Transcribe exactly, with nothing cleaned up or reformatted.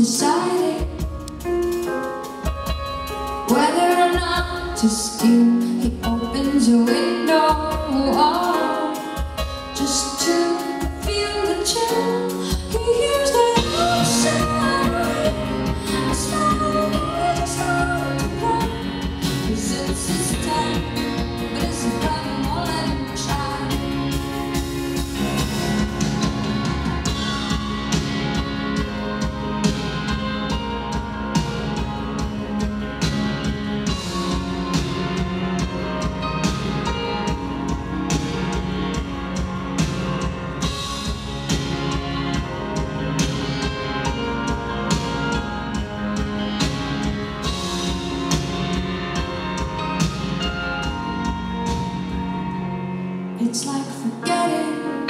deciding whether or not to steal. He opens a window oh, just to feel the chill. He hears the ocean, a small boy starts to cry. He sits his time, but it's a problem, won't let him try. It's like forgetting